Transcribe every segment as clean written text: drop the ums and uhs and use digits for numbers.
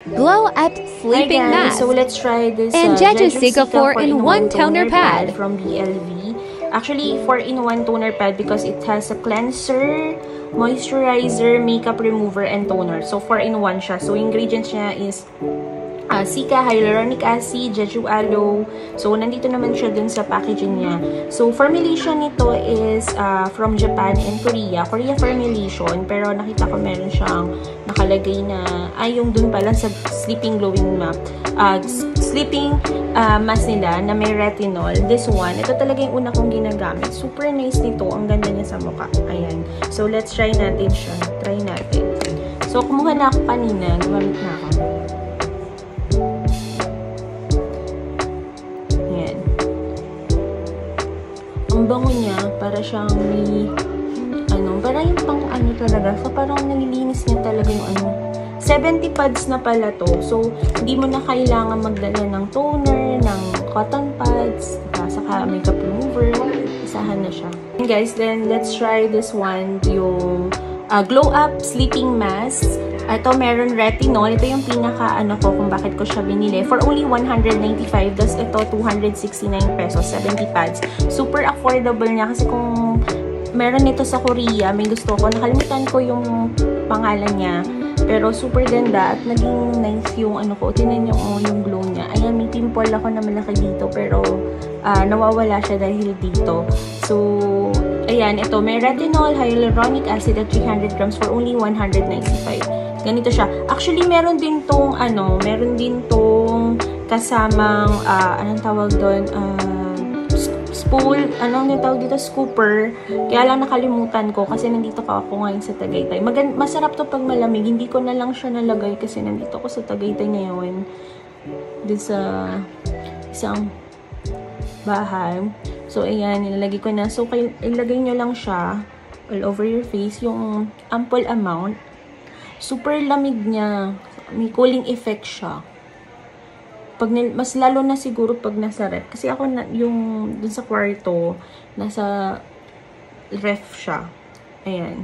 Glow Up Sleeping Hi guys, Mask. so let's try this And Jeju Cica 4-in-1 toner pad from BLV. Actually, 4-in-1 toner pad because it has a cleanser, moisturizer, makeup remover, and toner. So 4-in-1 siya. So ingredients niya is Cica, hyaluronic acid, Jeju aloe. So, nandito naman siya dun sa packaging niya. So, formulation nito is from Japan and Korea. Korea formulation. Pero nakita ko meron siyang nakalagay na, yung dun pala sa sleeping glowing sleeping mask nila na may retinol. This one, ito talaga yung una kong ginagamit. Super nice nito. Ang ganda niya sa mukha. Ayan. So, let's try natin siya. Try natin. So, kumuha na ako kanina. Gumamit na ako. Ang bango niya, para siyang may, para yung pang talaga. So, parang nalilinis niya talaga yung 70 pads na pala to. So, hindi mo na kailangan magdala ng toner, ng cotton pads, saka makeup remover. Isahan na siya. And guys, then let's try this one, yung Glow Up Sleeping Mask. Ito, meron retinol. Ito yung pinaka, ko, kung bakit ko siya binili. For only 195. Tapos ito, 269 pesos, 70 pads. Super affordable niya. Kasi kung meron nito sa Korea, may gusto ko. Nakalimutan ko yung pangalan niya. Pero super ganda. At naging nice yung ko. Tinan nyo yung glow niya. Ayan, may pimple ako na malaki dito. Pero nawawala siya dahil dito. So, ayan, ito. May retinol, hyaluronic acid at 300 grams for only 195. Ganito siya. Actually, meron din tong, kasamang, anong tawag doon? Spool, anong tawag dito? Scooper. Kaya lang nakalimutan ko kasi nandito pa ako ngayon sa Tagaytay. Masarap to pag malamig. Hindi ko na lang siya nalagay kasi nandito ako sa Tagaytay ngayon. Dito sa isang bahay. So, ayan, nilalagay ko na. So, ilagay nyo lang siya all over your face. Yung ample amount. Super lamig niya. May cooling effect siya. Mas lalo na siguro pag nasa ref. Kasi ako, yung dun sa kwarto, nasa ref siya. Ayan.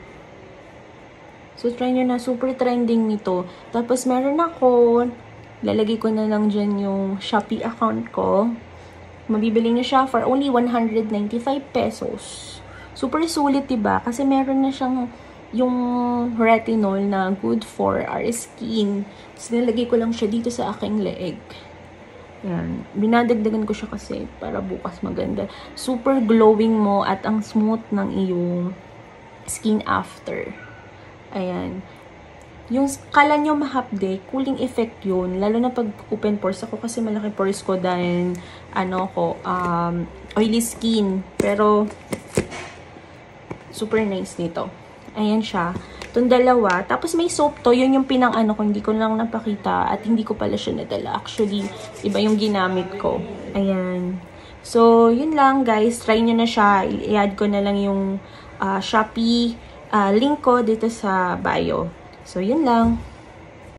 So, try nyo na. Super trending nito. Tapos, meron ako, lalagay ko na lang dyan yung Shopee account ko. Mabibili nyo siya for only 195 pesos. Super sulit, diba? Kasi meron na siyang yung retinol na good for our skin. Tapos nilagay ko lang siya dito sa aking leeg. Yan. Binadagdagan ko siya kasi para bukas maganda. Super glowing mo at ang smooth ng iyong skin after. Ayan. Yung kala nyo mahapde, cooling effect yun. Lalo na pag open pores ako kasi malaki pores ko dahil oily skin. Pero super nice nito. Ayan siya. Itong dalawa. Tapos may soap to. Yun yung ko. Hindi ko lang napakita. At hindi ko pala siya nadala. Actually, iba yung ginamit ko. Ayan. So, yun lang guys. Try nyo na siya. I-add ko na lang yung Shopee link ko dito sa bio. So, yun lang.